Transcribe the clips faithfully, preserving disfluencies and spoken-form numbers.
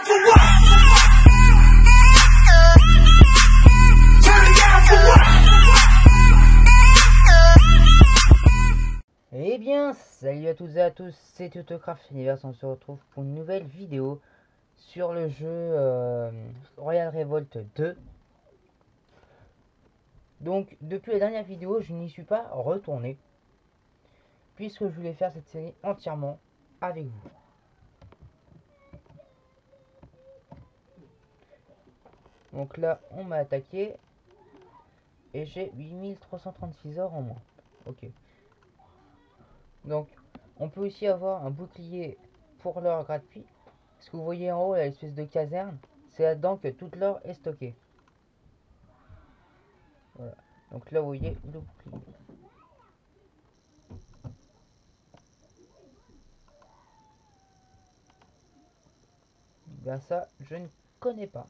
for what? Turn it down for what? Eh bien, salut à toutes et à tous, c'est Autocraft Universe, on se retrouve pour une nouvelle vidéo sur le jeu euh, Royal Revolt deux. Donc, depuis la dernière vidéo, je n'y suis pas retourné, puisque je voulais faire cette série entièrement avec vous. Donc là, on m'a attaqué, et j'ai huit mille trois cent trente-six heures en moins. Ok. Donc, on peut aussi avoir un bouclier pour l'or gratuit. Ce que vous voyez en haut, l'espèce de caserne, c'est là-dedans que toute l'or est stockée. Voilà. Donc là, vous voyez le bouclier. Bien ça, je ne connais pas.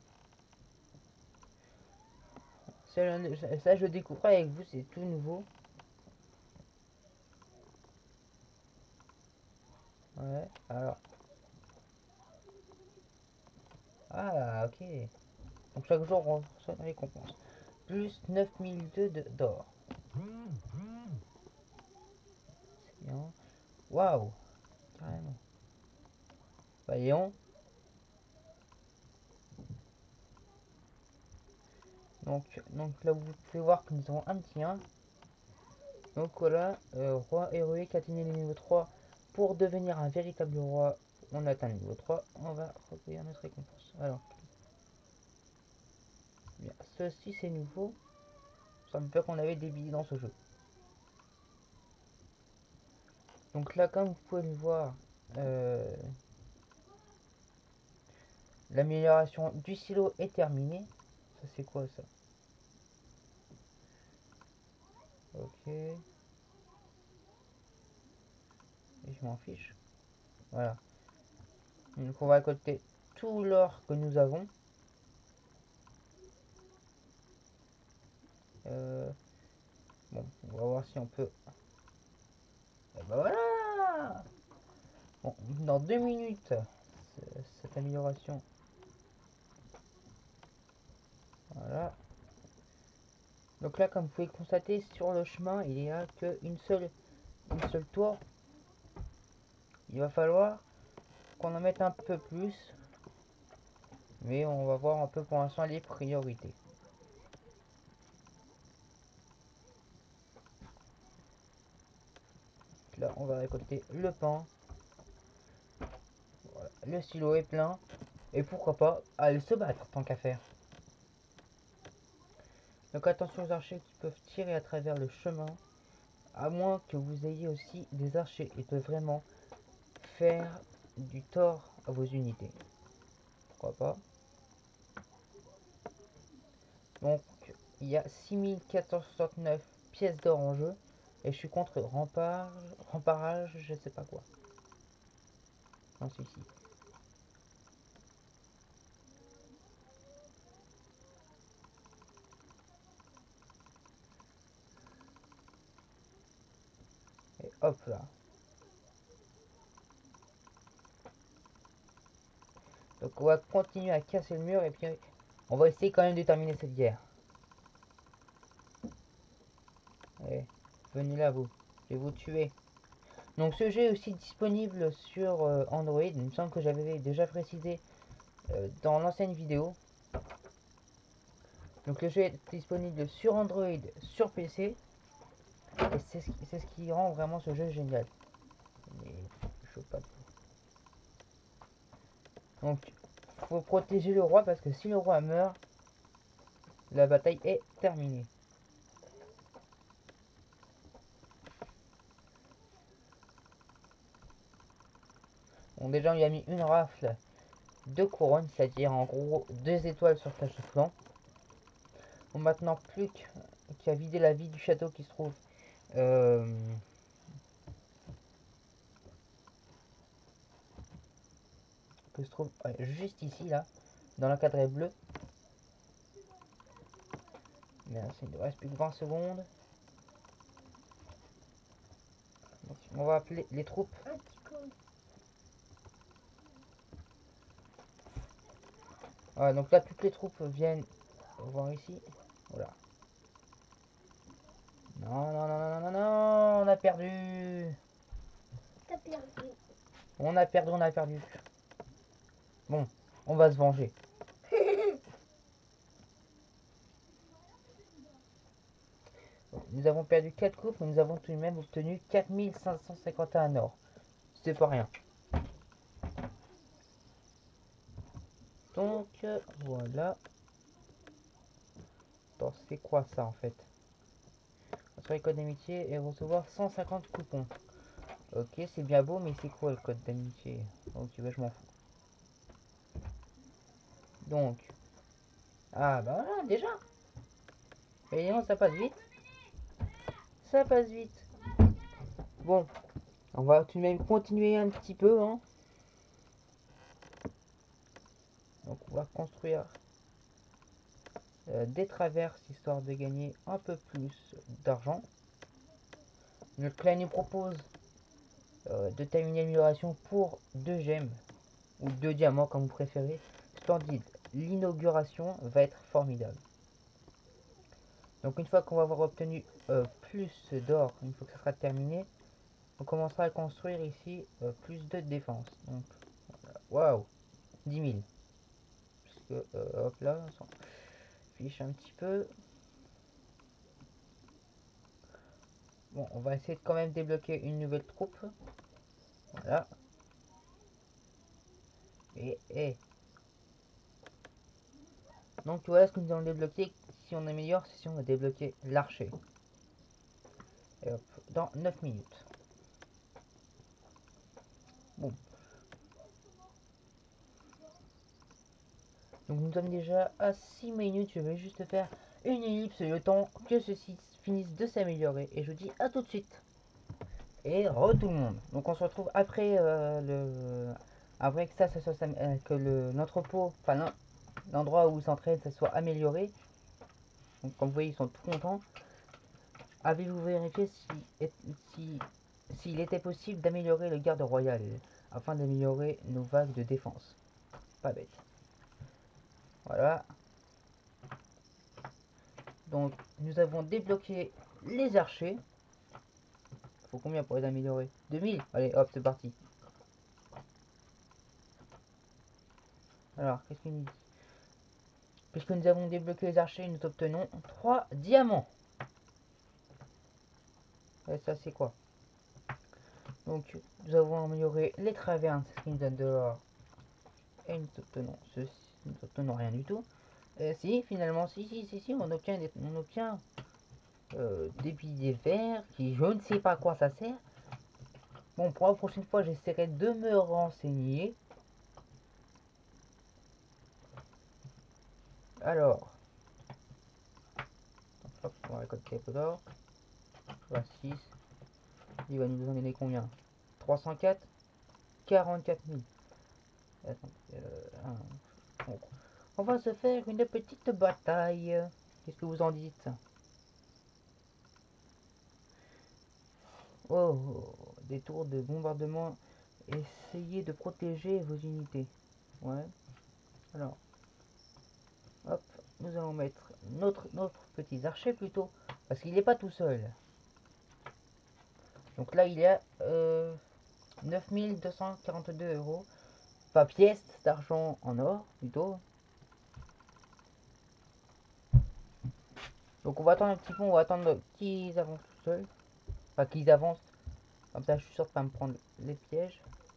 Ça, je, ça, je découvre avec vous, c'est tout nouveau. Ouais, alors. Ah, ok. Donc chaque jour, on reçoit une récompense. Plus neuf mille deux d'or. C'est bien. Waouh. Carrément. Voyons. Donc, donc là, vous pouvez voir que nous avons un petit un. Donc voilà, euh, roi héroïque, atteigner le niveau trois. Pour devenir un véritable roi, on atteint le niveau trois. On va recueillir notre récompense. Alors, bien, ceci c'est nouveau. Ça me fait qu'on avait des billets dans ce jeu. Donc là, comme vous pouvez le voir, euh, l'amélioration du silo est terminée. Ça c'est quoi ça? Ok. Et je m'en fiche. Voilà. Donc on va récolter tout l'or que nous avons. Euh, bon, on va voir si on peut. Et ben voilà. Bon, dans deux minutes, cette amélioration. Voilà. Donc là, comme vous pouvez le constater, sur le chemin, il n'y a qu'une seule, une seule tour. Il va falloir qu'on en mette un peu plus. Mais on va voir un peu pour l'instant les priorités. Là, on va récolter le pain. Voilà. Le silo est plein. Et pourquoi pas aller se battre tant qu'à faire. Donc attention aux archers qui peuvent tirer à travers le chemin. À moins que vous ayez aussi des archers. Ils peuvent vraiment faire du tort à vos unités. Pourquoi pas. Donc il y a six mille quatre cent soixante-neuf pièces d'or en jeu. Et je suis contre rempart, remparage, je sais pas quoi. Non, c'est ici. Et hop là. Donc on va continuer à casser le mur et puis on va essayer quand même de terminer cette guerre. Allez, venez là vous. Je vais vous tuer. Donc ce jeu est aussi disponible sur euh, Android. Il me semble que j'avais déjà précisé euh, dans l'ancienne vidéo. Donc le jeu est disponible sur Android, sur P C. Et c'est ce, qui, ce qui rend vraiment ce jeu génial. Mais je veux pas de... Donc faut protéger le roi parce que si le roi meurt, la bataille est terminée. Bon, déjà, il a mis une rafle de couronne, c'est-à-dire en gros deux étoiles sur tâche de flanc. Bon, maintenant, plus qu'à vider la vie du château qui se trouve euh, qui se trouve ouais, juste ici, là, dans l'encadré bleu. Merci, il ne reste plus que vingt secondes. Donc, on va appeler les troupes. Voilà, donc là, toutes les troupes viennent voir ici. Voilà. Non, non, non, non, non, non, on a perdu. T'as perdu. On a perdu, on a perdu. Bon, on va se venger. Nous avons perdu quatre coupes, mais nous avons tout de même obtenu quatre mille cinq cent cinquante et un or. C'est pas rien. Donc, euh, voilà. Attends, c'est quoi ça en fait? Sur les codes d'amitié et recevoir cent cinquante coupons. Ok, c'est bien beau, mais c'est quoi le code d'amitié? Ok, bah je m'en fous. Donc, ah bah voilà, déjà. Et non, ça passe vite. Ça passe vite. Bon, on va tout de même continuer un petit peu, hein. Donc on va construire euh, des traverses histoire de gagner un peu plus d'argent. Notre clan nous propose euh, de terminer l'amélioration pour deux gemmes ou deux diamants comme vous préférez. Splendide. L'inauguration va être formidable. Donc une fois qu'on va avoir obtenu euh, plus d'or, une fois que ça sera terminé, on commencera à construire ici euh, plus de défense. Donc waouh, dix mille. Parce que euh, hop là, on s'en fiche un petit peu. Bon, on va essayer de quand même débloquer une nouvelle troupe. Voilà. Et, et. Donc voilà ce que nous allons débloquer. Si on améliore, c'est si on va débloquer l'archer. Et hop, dans neuf minutes. Bon. Donc nous sommes déjà à six minutes. Je vais juste faire une ellipse le temps que ceci finisse de s'améliorer. Et je vous dis à tout de suite. Et re tout le monde. Donc on se retrouve après euh, le... Après que ça, ça soit euh, que le l'entrepôt, enfin l'endroit où ils s'entraînent, ça soit amélioré. Donc comme vous voyez, ils sont tout contents. Avez-vous vérifié si, si, s'il était possible d'améliorer le garde royal afin d'améliorer nos vagues de défense? Pas bête. Voilà. Donc nous avons débloqué les archers. Faut combien pour les améliorer? deux mille. Allez hop, c'est parti. Alors, qu'est-ce qu'il nous dit? Puisque nous avons débloqué les archers, nous obtenons trois diamants. Et ça c'est quoi? Donc nous avons amélioré les travernes, c'est ce qui nous donne de l'or. Et nous obtenons ceci, nous obtenons rien du tout. Et si finalement, si si si si, on obtient des, on obtient euh, des billets verts qui je ne sais pas à quoi ça sert. Bon, pour la prochaine fois, j'essaierai de me renseigner. Alors, hop, on va récolter un peu d'or. six. Il va nous en donner combien? trois cent quatre. quarante-quatre mille. Attends, euh, bon. On va se faire une petite bataille. Qu'est-ce que vous en dites? Oh, des tours de bombardement. Essayez de protéger vos unités. Ouais. Alors, hop, nous allons mettre notre, notre petit archer plutôt. Parce qu'il n'est pas tout seul. Donc là, il y a euh, neuf mille deux cent quarante-deux euros. Pas pièces d'argent en or, plutôt. Donc on va attendre un petit peu, on va attendre qu'ils avancent tout seuls. Enfin, qu'ils avancent. Comme ça, je suis sûr de pas me prendre les pièges.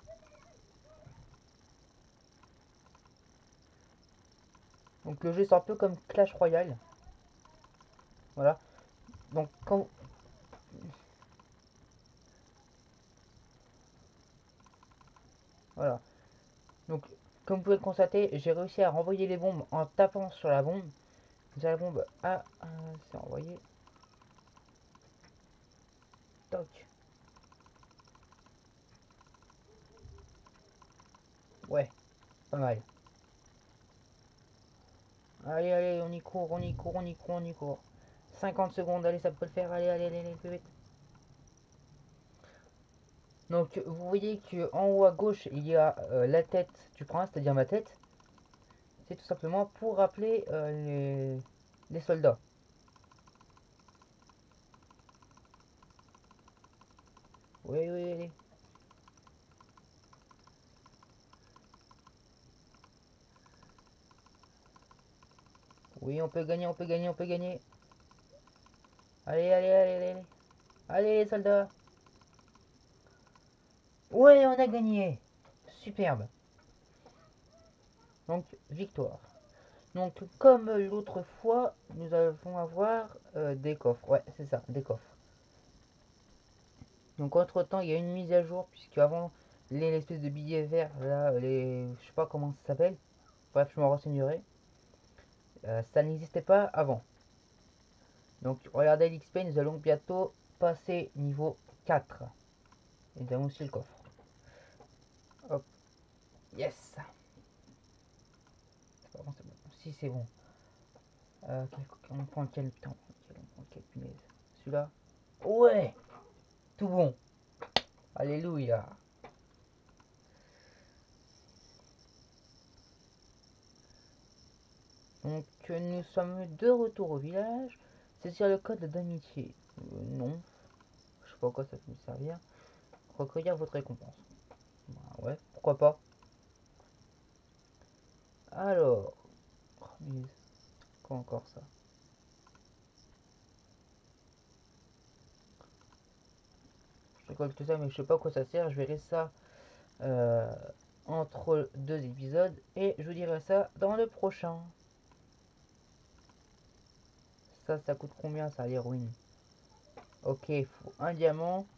Donc le jeu c'est un peu comme Clash Royale. Voilà. Donc quand... Voilà. Donc comme vous pouvez le constater, j'ai réussi à renvoyer les bombes en tapant sur la bombe. La bombe a... Ah, c'est envoyé. Toc. Ouais. Pas mal. Allez, allez, on y court, on y court, on y court, on y court. cinquante secondes, allez, ça peut le faire. Allez, allez, allez, allez, plus vite. Donc, vous voyez que en haut à gauche, il y a euh, la tête du prince, c'est-à-dire ma tête. c'est tout simplement pour rappeler euh, les, les soldats. Oui, oui, oui. Oui, on peut gagner, on peut gagner, on peut gagner. Allez, allez, allez, allez. Allez, allez les soldats. Ouais, on a gagné. Superbe. Donc, victoire. Donc, comme l'autre fois, nous allons avoir euh, des coffres. Ouais, c'est ça, des coffres. Donc, entre temps, il y a une mise à jour, puisque avant, les l'espèce de billets verts, là, les. Je sais pas comment ça s'appelle. Bref, je m'en renseignerai. Euh, ça n'existait pas avant. Donc, regardez l'X P, nous allons bientôt passer niveau quatre. Et nous avons aussi le coffre. Hop. Yes. C'est pas bon, c'est bon. Si, c'est bon. Euh, quel- on prend lequel, putain, on prend lequel, on prend lequel, punaise. Celui-là. Ouais. Tout bon. Alléluia. Donc, nous sommes de retour au village. Saisir le code d'amitié. Euh, non. Je sais pas à quoi ça peut me servir. Recueillir votre récompense. Bah, ouais, pourquoi pas. Alors. Oh, mais quoi encore ça? Je récolte tout ça, mais je sais pas à quoi ça sert. Je verrai ça euh, entre deux épisodes. Et je vous dirai ça dans le prochain. Ça, ça coûte combien ça, l'héroïne? Ok, il faut un diamant.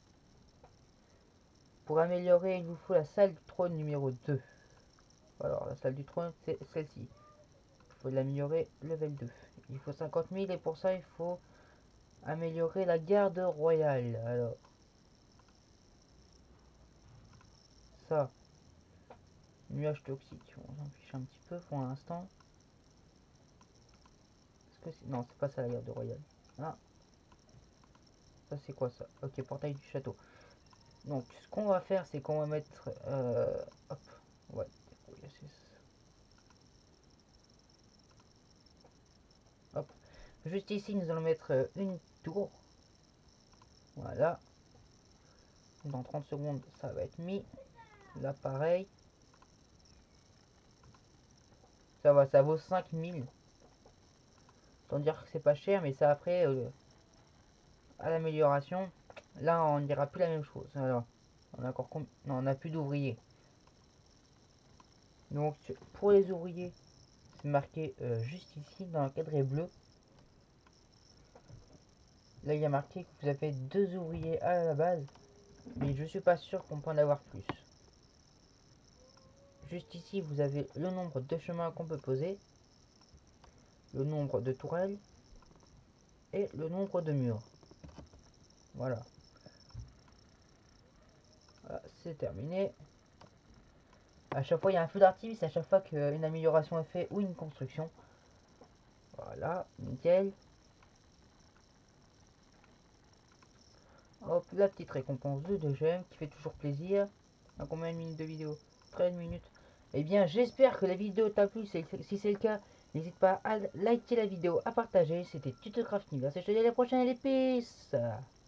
Pour améliorer, il vous faut la salle du trône numéro deux. Alors, la salle du trône, c'est celle-ci. Il faut l'améliorer level deux. Il faut cinquante mille et pour ça, il faut améliorer la garde royale. Alors, ça. Nuage toxique. On s'en fiche un petit peu pour l'instant. Est-ce que c'est... Non, c'est pas ça la garde royale. Ah. Ça, c'est quoi ça? Ok, portail du château. Donc, ce qu'on va faire, c'est qu'on va mettre... Euh, hop. Ouais. Hop. Juste ici, nous allons mettre une tour. Voilà. Dans trente secondes, ça va être mis. Là, pareil. Ça va, ça vaut cinq mille. Autant dire que c'est pas cher, mais ça après, euh, à l'amélioration, là, on ne dira plus la même chose. Alors, on a encore combien? Non, on n'a plus d'ouvriers. Donc, pour les ouvriers, c'est marqué euh, juste ici, dans le cadre bleu. Là, il y a marqué que vous avez deux ouvriers à la base, mais je suis pas sûr qu'on peut en avoir plus. Juste ici, vous avez le nombre de chemins qu'on peut poser, le nombre de tourelles et le nombre de murs. Voilà. Voilà, c'est terminé. À chaque fois, il y a un feu d'artifice à chaque fois qu'une amélioration est faite ou une construction. Voilà, nickel. Hop, la petite récompense de deux gemmes qui fait toujours plaisir. À combien de minutes de vidéo? treize minutes. Eh bien, j'espère que la vidéo t'a plu. Si c'est le cas, n'hésite pas à liker la vidéo, à partager. C'était TutoCraft Universe. Et je te dis à la prochaine, les peace.